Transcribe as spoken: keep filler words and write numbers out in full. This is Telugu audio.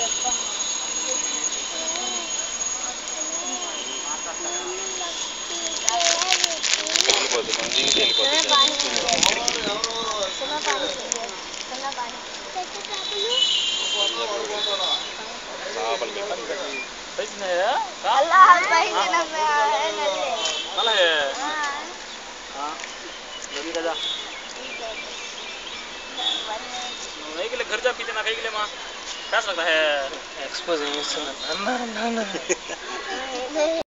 घर जा पीते ना कहीं के लिए माँ कैसा लगता है एक्सपोज